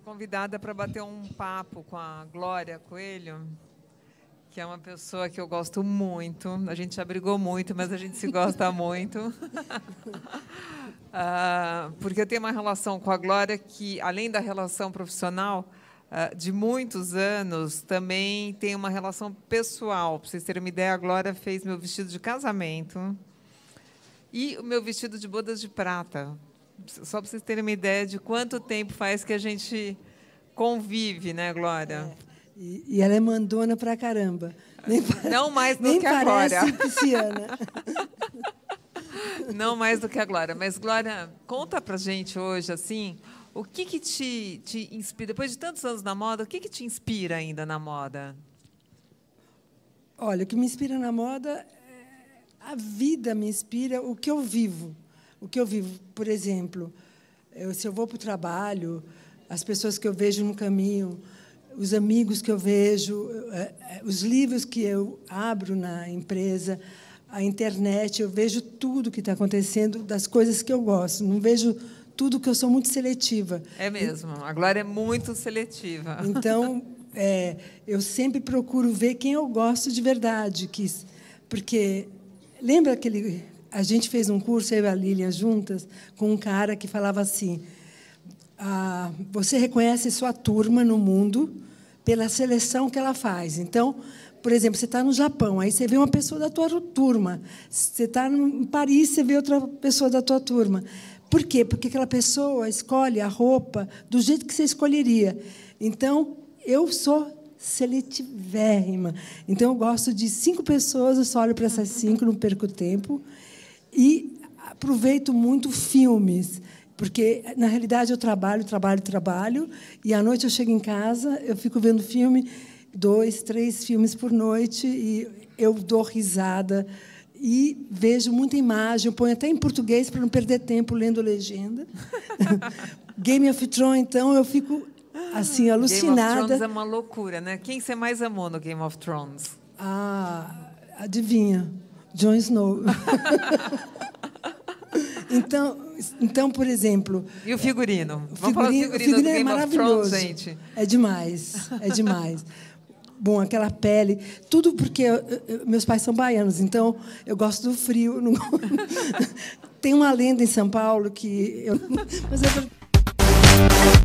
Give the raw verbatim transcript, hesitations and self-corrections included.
convidada para bater um papo com a Glória Coelho, que é uma pessoa que eu gosto muito. A gente já brigou muito, mas a gente se gosta muito. uh, porque eu tenho uma relação com a Glória que, além da relação profissional, uh, de muitos anos, também tem uma relação pessoal. Para vocês terem uma ideia, a Glória fez meu vestido de casamento e o meu vestido de bodas de prata. Só para vocês terem uma ideia de quanto tempo faz que a gente convive, né, Glória? É. E, e ela é mandona pra caramba. Nem, não mais do nem que a Glória. Nem parece pisciana. Não mais do que a Glória. Mas, Glória, conta pra gente hoje, assim, o que, que te, te inspira, depois de tantos anos na moda, o que, que te inspira ainda na moda? Olha, o que me inspira na moda, a vida me inspira, o que eu vivo. O que eu vivo, por exemplo, eu, se eu vou para o trabalho, as pessoas que eu vejo no caminho, os amigos que eu vejo, os livros que eu abro na empresa, a internet, eu vejo tudo que está acontecendo, das coisas que eu gosto. Não vejo tudo, que eu sou muito seletiva. É mesmo, a Glória é muito seletiva. Então, é, eu sempre procuro ver quem eu gosto de verdade, que, porque lembra aquele... A gente fez um curso, eu e a Lilian, juntas, com um cara que falava assim, ah, você reconhece sua turma no mundo pela seleção que ela faz. Então, por exemplo, você está no Japão, aí você vê uma pessoa da tua turma. Você está em Paris, você vê outra pessoa da tua turma. Por quê? Porque aquela pessoa escolhe a roupa do jeito que você escolheria. Então, eu sou seletivérrima. Então, eu gosto de cinco pessoas, eu só olho para essas cinco, não perco tempo. E aproveito muito filmes, porque, na realidade, eu trabalho, trabalho, trabalho, e, à noite, eu chego em casa, eu fico vendo filme, dois, três filmes por noite, e eu dou risada, e vejo muita imagem, eu ponho até em português, para não perder tempo lendo legenda. Game of Thrones, então, eu fico assim, alucinada. Game of Thrones é uma loucura, né? Quem você mais amou no Game of Thrones? Ah, adivinha? Jon Snow. então, então, por exemplo... E o figurino? O Vamos falar do figurino, o figurino do é Game maravilhoso. of Thrones, gente. É demais, é demais. Bom, aquela pele... Tudo porque eu, eu, meus pais são baianos, então eu gosto do frio. Não... Tem uma lenda em São Paulo que... Eu, mas eu...